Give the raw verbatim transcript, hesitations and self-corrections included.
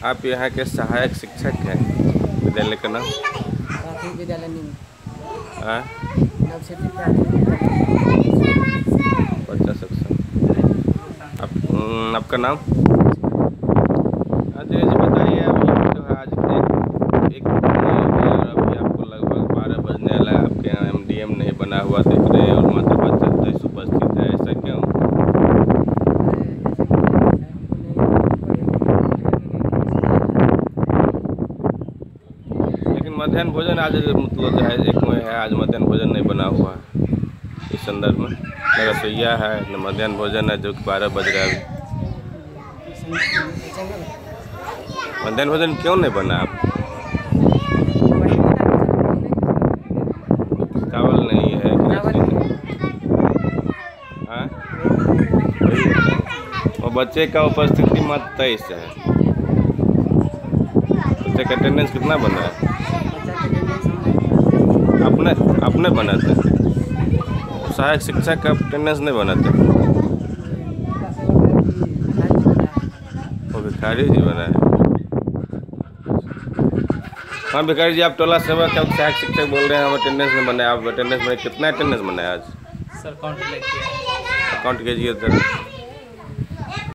आप यहाँ के सहायक शिक्षक हैं। विद्यालय का नाम? प्राथमिक विद्यालय निम्न। हाँ, नवसिद्धि प्राथमिक विद्यालय। बच्चा सेक्शन। आप आपका नाम? हाँ जी जी बताइए। अभी जो है आज एक एक अभी आपको लगभग बारह बजने वाला है। आपके यहाँ एम डी एम नहीं बना हुआ दिख रहे और माता बच्चा तेईस उपस्थित है, ऐसा क्यों? लेकिन मध्याह्न भोजन आज मतलब जो है एक में है, आज मध्याह्न भोजन नहीं बना हुआ है। इस संदर्भ में न रसोईया है न मध्याह्न भोजन है, जो कि बारह बज रहा है। मध्याह्न भोजन क्यों नहीं बना? आप चावल नहीं है हाँ? और बच्चे का उपस्थिति मात्र तेईस है। बच्चे का अटेंडेंस कितना बना है? अपने अपने बनाते हैं। सहायक शिक्षक का अटेंडेंस नहीं बनाते। वो भिखारी जी बना है। हाँ भिखारी जी, आप टोला सेवक आप सहायक शिक्षक बोल रहे हैं, हम अटेंडेंस नहीं बनाए। आप अटेंडेंस बनाए, कितना अटेंडेंस बनाए आज? सर काउंट लेके अकाउंट कीजिए सर।